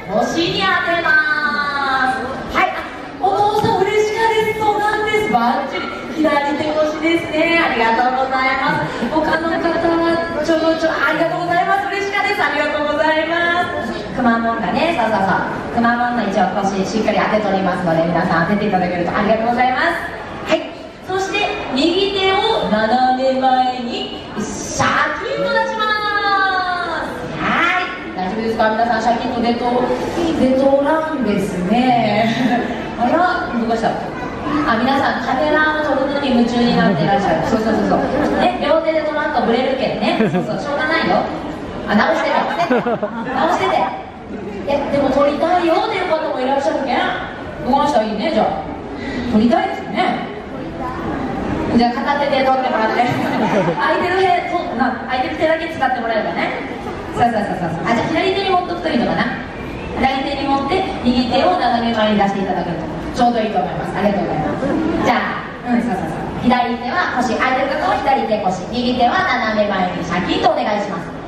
腰に当てます。はい、お父さん嬉しかです。そうなんです、バッチリ左手腰ですね。ありがとうございます。他の方はありがとうございます。嬉しかです。ありがとうございます。くまモンがね、そうくまモンの一応腰しっかり当て取りますので、皆さん当てていただけるとありがとうございます。はい、そして右手を斜め前にシャキンと出します。はい、大丈夫ですか皆さん。シャキンと出とらんですね。あら、どうした？皆さんカメラを撮るのに夢中になっていらっしゃる。そうね、両手で撮らんとブレるけどね。しょうがないよ。直しててでも撮りたいよっていう方もいらっしゃるけん、どうしたらいいね。じゃあ撮りたいですね。じゃあ片手で撮ってもらって空いてる手だけ使ってもらえばね。じゃあ左手に持っとくといいのかな。左手に持って右手を斜め前に出していただけるとちょうどいいと思います。ありがとうございます。じゃあ左手は腰、空いてる方は左手腰、右手は斜め前にシャキッとお願いします。